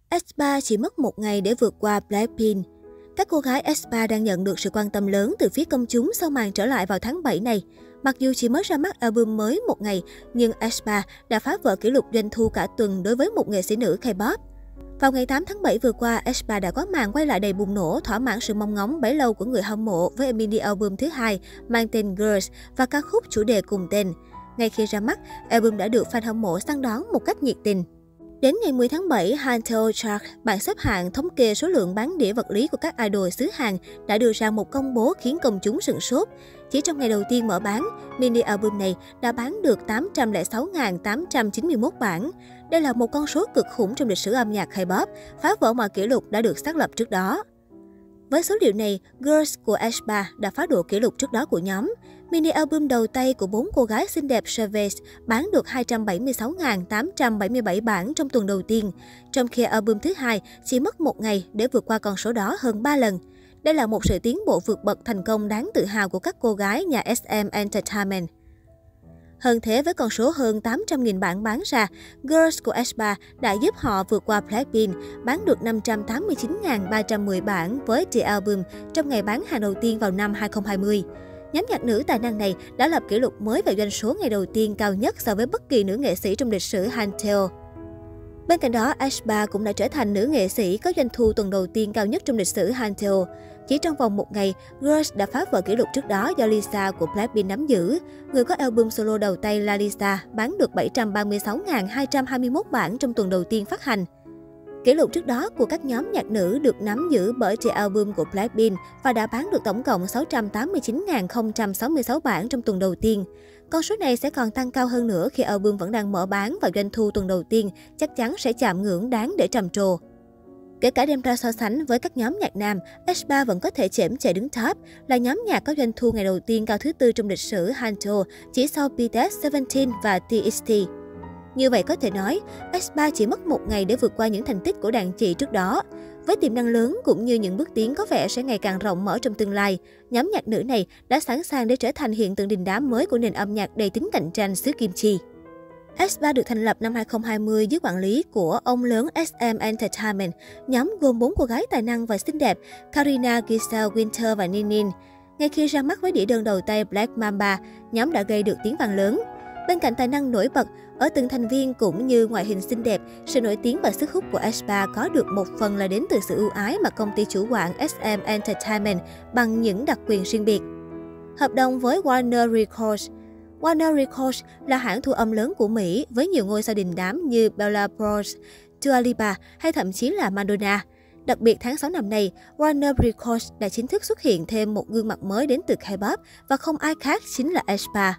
aespa chỉ mất một ngày để vượt qua Blackpink. Các cô gái aespa đang nhận được sự quan tâm lớn từ phía công chúng sau màn trở lại vào tháng 7 này. Mặc dù chỉ mới ra mắt album mới một ngày, nhưng aespa đã phá vỡ kỷ lục doanh thu cả tuần đối với một nghệ sĩ nữ K-pop. Vào ngày 8 tháng 7 vừa qua, aespa đã có màn quay lại đầy bùng nổ, thỏa mãn sự mong ngóng bấy lâu của người hâm mộ với mini album thứ hai mang tên Girls và ca khúc chủ đề cùng tên. Ngay khi ra mắt, album đã được fan hâm mộ săn đón một cách nhiệt tình. Đến ngày 10 tháng 7, Hangul Chart, bảng xếp hạng thống kê số lượng bán đĩa vật lý của các idol xứ Hàn, đã đưa ra một công bố khiến công chúng sửng sốt. Chỉ trong ngày đầu tiên mở bán, mini album này đã bán được 806.891 bản. Đây là một con số cực khủng trong lịch sử âm nhạc K-pop, phá vỡ mọi kỷ lục đã được xác lập trước đó. Với số liệu này, Girls của aespa đã phá đổ kỷ lục trước đó của nhóm. Mini album đầu tay của 4 cô gái xinh đẹp Savage bán được 276.877 bản trong tuần đầu tiên, trong khi album thứ hai chỉ mất một ngày để vượt qua con số đó hơn 3 lần. Đây là một sự tiến bộ vượt bậc thành công đáng tự hào của các cô gái nhà SM Entertainment. Hơn thế, với con số hơn 800.000 bản bán ra, Girls của aespa đã giúp họ vượt qua Blackpink, bán được 589.310 bản với The Album trong ngày bán hàng đầu tiên vào năm 2020. Nhóm nhạc nữ tài năng này đã lập kỷ lục mới về doanh số ngày đầu tiên cao nhất so với bất kỳ nữ nghệ sĩ trong lịch sử Hangul. Bên cạnh đó, aespa cũng đã trở thành nữ nghệ sĩ có doanh thu tuần đầu tiên cao nhất trong lịch sử Hangul. Chỉ trong vòng một ngày, Girls đã phá vỡ kỷ lục trước đó do Lisa của Blackpink nắm giữ. Người có album solo đầu tay là Lisa bán được 736.221 bản trong tuần đầu tiên phát hành. Kỷ lục trước đó của các nhóm nhạc nữ được nắm giữ bởi The Album của Blackpink và đã bán được tổng cộng 689.066 bản trong tuần đầu tiên. Con số này sẽ còn tăng cao hơn nữa khi album vẫn đang mở bán và doanh thu tuần đầu tiên chắc chắn sẽ chạm ngưỡng đáng để trầm trồ. Kể cả đem ra so sánh với các nhóm nhạc nam, aespa vẫn có thể chễm chệ đứng top, là nhóm nhạc có doanh thu ngày đầu tiên cao thứ tư trong lịch sử Hangul, chỉ sau BTS, Seventeen và TXT. Như vậy có thể nói, aespa chỉ mất một ngày để vượt qua những thành tích của đàn chị trước đó. Với tiềm năng lớn cũng như những bước tiến có vẻ sẽ ngày càng rộng mở trong tương lai, nhóm nhạc nữ này đã sẵn sàng để trở thành hiện tượng đình đám mới của nền âm nhạc đầy tính cạnh tranh xứ Kim Chi. aespa được thành lập năm 2020 dưới quản lý của ông lớn SM Entertainment. Nhóm gồm 4 cô gái tài năng và xinh đẹp Karina, Giselle, Winter và Ninin. Ngay khi ra mắt với đĩa đơn đầu tay Black Mamba, nhóm đã gây được tiếng vang lớn. Bên cạnh tài năng nổi bật, ở từng thành viên cũng như ngoại hình xinh đẹp, sự nổi tiếng và sức hút của aespa có được một phần là đến từ sự ưu ái mà công ty chủ quản SM Entertainment bằng những đặc quyền riêng biệt. Hợp đồng với Warner Records. Warner Records là hãng thu âm lớn của Mỹ với nhiều ngôi sao đình đám như Bella Bros, Dua Lipa hay thậm chí là Madonna. Đặc biệt tháng 6 năm nay, Warner Records đã chính thức xuất hiện thêm một gương mặt mới đến từ K-pop và không ai khác chính là aespa.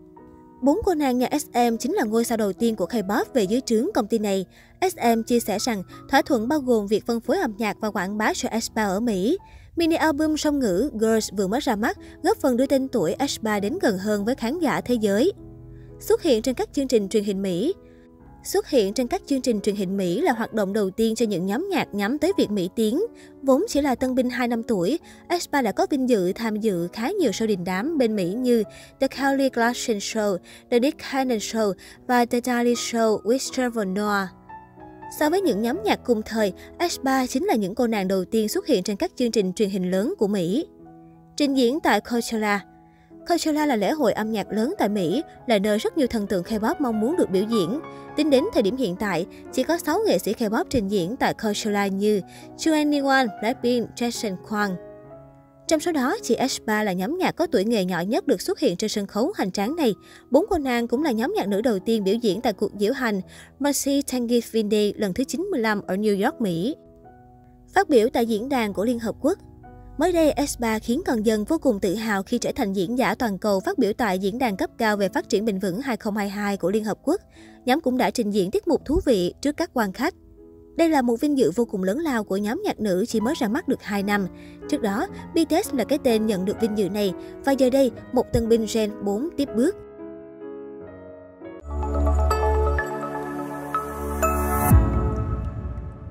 4 cô nàng nhà SM chính là ngôi sao đầu tiên của K-pop về dưới trướng công ty này. SM chia sẻ rằng thỏa thuận bao gồm việc phân phối âm nhạc và quảng bá cho aespa ở Mỹ. Mini album song ngữ Girls vừa mới ra mắt, góp phần đưa tên tuổi aespa đến gần hơn với khán giả thế giới. Xuất hiện trên các chương trình truyền hình Mỹ. Xuất hiện trên các chương trình truyền hình Mỹ là hoạt động đầu tiên cho những nhóm nhạc nhắm tới Việt Mỹ tiếng. Vốn chỉ là tân binh 2 năm tuổi, aespa đã có vinh dự tham dự khá nhiều show đình đám bên Mỹ như The Kelly Clarkson Show, The Nick Cannon Show và The Daily Show with Trevor Noah. So với những nhóm nhạc cùng thời, aespa chính là những cô nàng đầu tiên xuất hiện trên các chương trình truyền hình lớn của Mỹ. Trình diễn tại Coachella. Coachella là lễ hội âm nhạc lớn tại Mỹ, là nơi rất nhiều thần tượng K-pop mong muốn được biểu diễn. Tính đến thời điểm hiện tại, chỉ có 6 nghệ sĩ K-pop trình diễn tại Coachella như 2NE1, Blackpink, Jackson Kwang. Trong số đó, chị aespa là nhóm nhạc có tuổi nghề nhỏ nhất được xuất hiện trên sân khấu hoành tráng này. 4 cô nàng cũng là nhóm nhạc nữ đầu tiên biểu diễn tại cuộc diễu hành Mercy Thanksgiving Day lần thứ 95 ở New York, Mỹ. Phát biểu tại diễn đàn của Liên Hợp Quốc. Mới đây, aespa khiến con dân vô cùng tự hào khi trở thành diễn giả toàn cầu phát biểu tại Diễn đàn cấp cao về phát triển bền vững 2022 của Liên Hợp Quốc. Nhóm cũng đã trình diễn tiết mục thú vị trước các quan khách. Đây là một vinh dự vô cùng lớn lao của nhóm nhạc nữ chỉ mới ra mắt được 2 năm. Trước đó, BTS là cái tên nhận được vinh dự này và giờ đây, một tân binh Gen 4 tiếp bước.